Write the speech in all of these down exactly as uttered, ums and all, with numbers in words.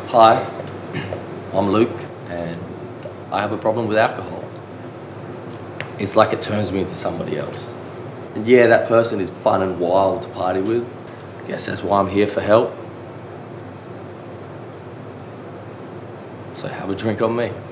Hi, I'm Luke, and I have a problem with alcohol. It's like it turns me into somebody else. And yeah, that person is fun and wild to party with. Guess that's why I'm here for help. So have a drink on me.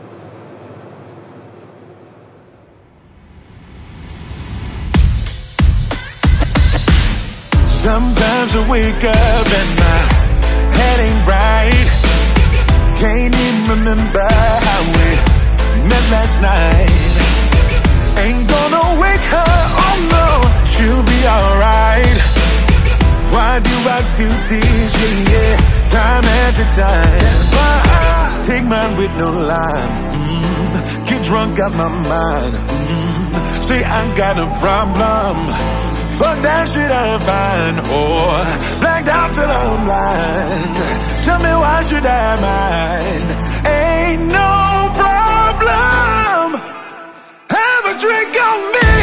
Sometimes I wake up and my head ain't right. Can't even remember how we met last night. Ain't gonna wake her, oh no, she'll be alright. Why do I do this, yeah, yeah, time after time? That's why I take mine with no line. mm, Get drunk out my mind. mm, Say I got a problem. Fuck that shit I'm fine. Or blacked out till I'm blind. Tell me why should I mind? Ain't no problem. Have a drink on me,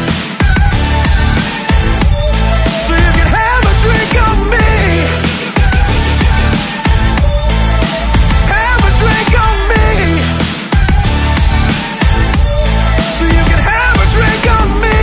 so you can have a drink on me. Have a drink on me, so you can have a drink on me.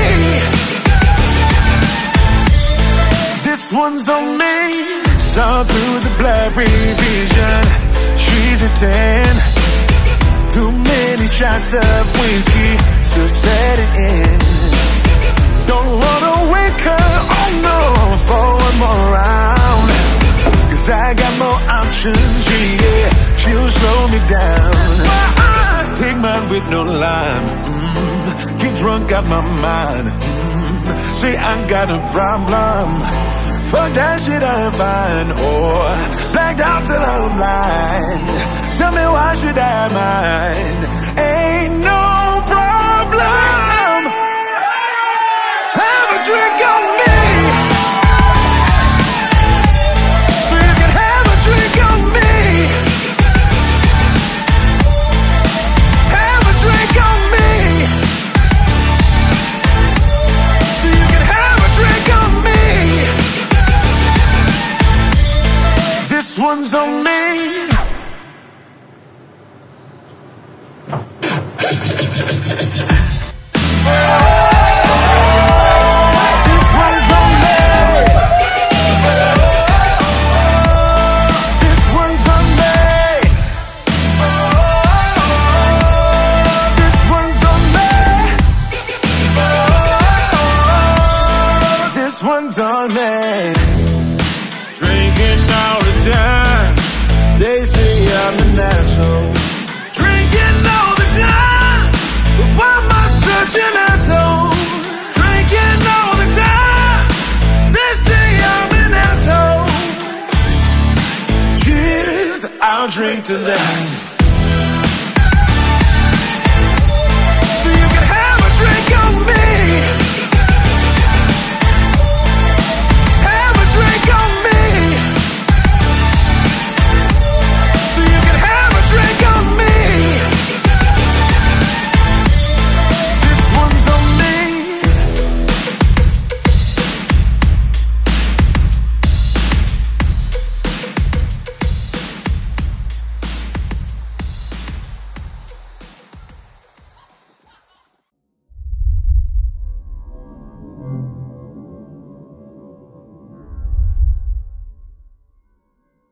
This one's on me. Saw through the blurry vision. She's a ten. Too many shots of whiskey still setting in. Don't wanna wake her, oh no, for one more round. Cause I got more options, yeah, yeah. She'll slow me down. That's why I take mine with no lime. mm, Get drunk out my mind. mm, Say I got a problem. Fuck that shit I'm fine. Or blacked out till I'm blind. Tell me why should I mind? Ain't no problem. Have a drink on me, so you can have a drink on me. Have a drink on me, so you can have a drink on me. This one's on me. One's on me. Drinking all the time. They say I'm an asshole. Drinking all the time. But why am I such an asshole? Drinking all the time. They say I'm an asshole. Cheers, I'll drink to that.